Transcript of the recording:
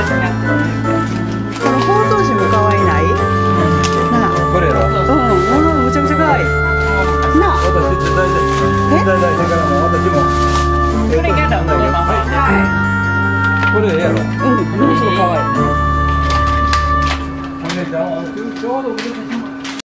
この包装紙も可愛いない？なあ。 これやろ。 もうむちゃくちゃ可愛い。なあ。 私絶対だからもう私も。これやだもんね。これやろ。 ものすごく可愛い。 ちょうど